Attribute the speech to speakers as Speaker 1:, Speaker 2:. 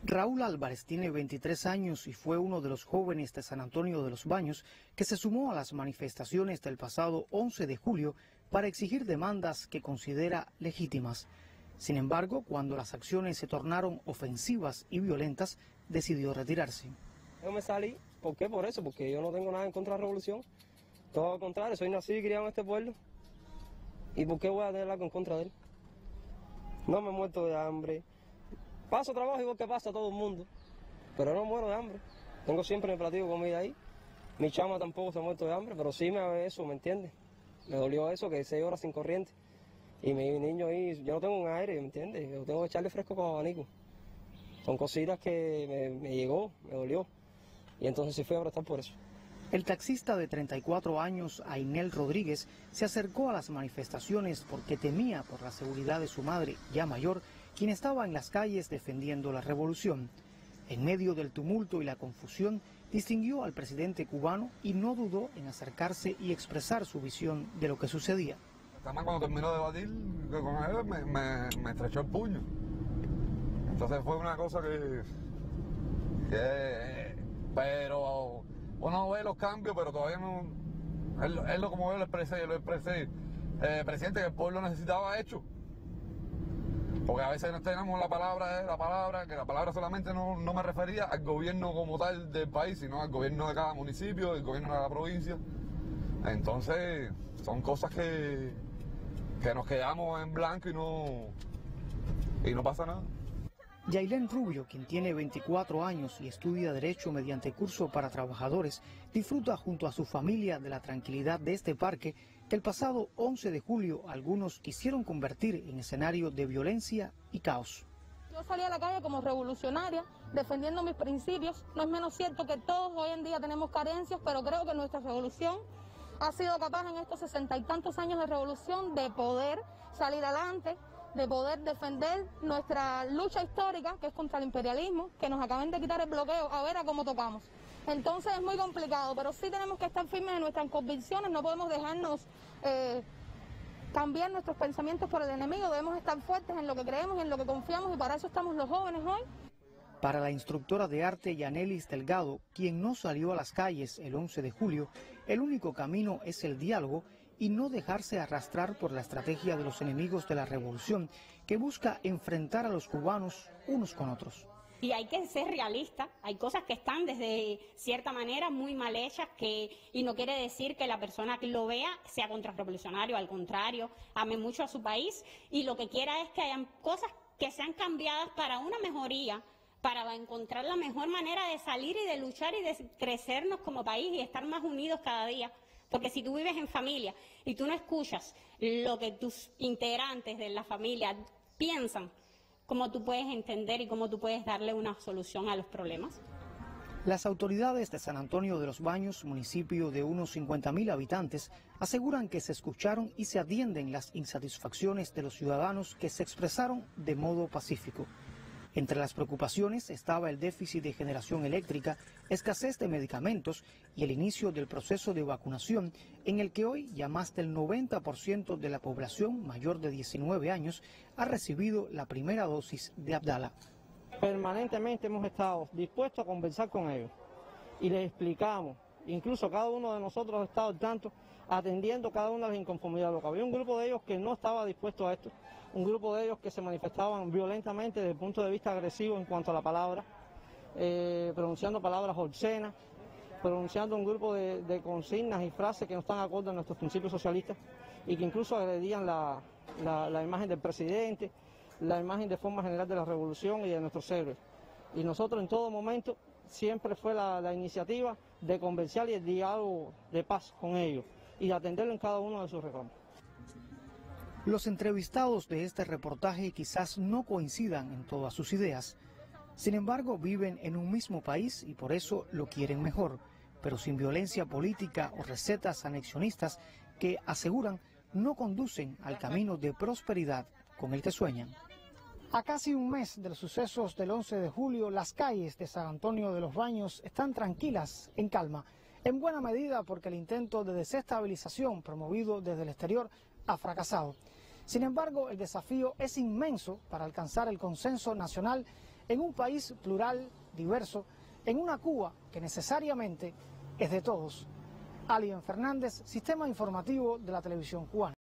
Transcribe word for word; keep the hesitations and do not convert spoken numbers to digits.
Speaker 1: Raúl Álvarez tiene veintitrés años y fue uno de los jóvenes de San Antonio de los Baños que se sumó a las manifestaciones del pasado once de julio para exigir demandas que considera legítimas. Sin embargo, cuando las acciones se tornaron ofensivas y violentas, decidió retirarse.
Speaker 2: Yo me salí, ¿por qué? Por eso, porque yo no tengo nada en contra de la revolución. Todo lo contrario, soy nacido y criado en este pueblo. ¿Y por qué voy a tener algo en contra de él? No me he muerto de hambre. Paso trabajo igual que pasa a todo el mundo, pero no muero de hambre. Tengo siempre mi platillo de comida ahí. Mi chama tampoco se ha muerto de hambre, pero sí me hace eso, ¿me entiendes? Me dolió eso, que seis horas sin corriente. Y mi niño ahí, yo no tengo un aire, ¿me entiendes? Yo tengo que echarle fresco con abanico. Son cositas que me, me llegó, me dolió. Y entonces sí fui a protestar por eso.
Speaker 1: El taxista de treinta y cuatro años, Ainel Rodríguez, se acercó a las manifestaciones porque temía por la seguridad de su madre, ya mayor, quien estaba en las calles defendiendo la revolución. En medio del tumulto y la confusión, distinguió al presidente cubano y no dudó en acercarse y expresar su visión de lo que sucedía.
Speaker 3: Además, cuando terminó de debatir con él, me, me, me estrechó el puño. Entonces fue una cosa que... que pero uno ve los cambios, pero todavía no... Es es lo como yo lo expresé, yo lo expresé. Eh, presidente, que el pueblo necesitaba hecho. Porque a veces no tenemos la palabra, la palabra, que la palabra solamente no, no me refería al gobierno como tal del país, sino al gobierno de cada municipio, el gobierno de la provincia. Entonces, son cosas que, que nos quedamos en blanco y no, y no pasa nada.
Speaker 1: Yailén Rubio, quien tiene veinticuatro años y estudia Derecho mediante curso para trabajadores, disfruta junto a su familia de la tranquilidad de este parque que el pasado once de julio algunos quisieron convertir en escenario de violencia y caos.
Speaker 4: Yo salí a la calle como revolucionaria, defendiendo mis principios. No es menos cierto que todos hoy en día tenemos carencias, pero creo que nuestra revolución ha sido capaz en estos sesenta y tantos años de revolución de poder salir adelante, de poder defender nuestra lucha histórica, que es contra el imperialismo, que nos acaban de quitar el bloqueo, a ver a cómo tocamos. Entonces es muy complicado, pero sí tenemos que estar firmes en nuestras convicciones, no podemos dejarnos eh, cambiar nuestros pensamientos por el enemigo, debemos estar fuertes en lo que creemos y en lo que confiamos, y para eso estamos los jóvenes hoy.
Speaker 1: Para la instructora de arte Yanelis Delgado, quien no salió a las calles el once de julio, el único camino es el diálogo y no dejarse arrastrar por la estrategia de los enemigos de la revolución, que busca enfrentar a los cubanos unos con otros.
Speaker 5: Y hay que ser realista, hay cosas que están desde cierta manera muy mal hechas, que, y no quiere decir que la persona que lo vea sea contrarrevolucionario, al contrario, ame mucho a su país y lo que quiera es que hayan cosas que sean cambiadas para una mejoría, para encontrar la mejor manera de salir y de luchar y de crecernos como país y estar más unidos cada día. Porque si tú vives en familia y tú no escuchas lo que tus integrantes de la familia piensan, ¿cómo tú puedes entender y cómo tú puedes darle una solución a los problemas?
Speaker 1: Las autoridades de San Antonio de los Baños, municipio de unos cincuenta mil habitantes, aseguran que se escucharon y se atienden las insatisfacciones de los ciudadanos que se expresaron de modo pacífico. Entre las preocupaciones estaba el déficit de generación eléctrica, escasez de medicamentos y el inicio del proceso de vacunación, en el que hoy ya más del noventa por ciento de la población mayor de diecinueve años ha recibido la primera dosis de Abdala.
Speaker 6: Permanentemente hemos estado dispuestos a conversar con ellos y les explicamos, incluso cada uno de nosotros ha estado al tanto, atendiendo cada una de las inconformidades. Porque había un grupo de ellos que no estaba dispuesto a esto, un grupo de ellos que se manifestaban violentamente desde el punto de vista agresivo en cuanto a la palabra, eh, pronunciando palabras obscenas, pronunciando un grupo de, de consignas y frases que no están acorde a nuestros principios socialistas y que incluso agredían la, la, la imagen del presidente, la imagen de forma general de la revolución y de nuestros héroes. Y nosotros en todo momento siempre fue la, la iniciativa de conversar y el diálogo de paz con ellos y de atenderlo en cada uno de sus reclamos.
Speaker 1: Los entrevistados de este reportaje quizás no coincidan en todas sus ideas. Sin embargo, viven en un mismo país y por eso lo quieren mejor, pero sin violencia política o recetas anexionistas que aseguran no conducen al camino de prosperidad con el que sueñan. A casi un mes de los sucesos del once de julio, las calles de San Antonio de los Baños están tranquilas, en calma, en buena medida porque el intento de desestabilización promovido desde el exterior ha fracasado. Sin embargo, el desafío es inmenso para alcanzar el consenso nacional en un país plural, diverso, en una Cuba que necesariamente es de todos. Alien Fernández, Sistema Informativo de la Televisión Cubana.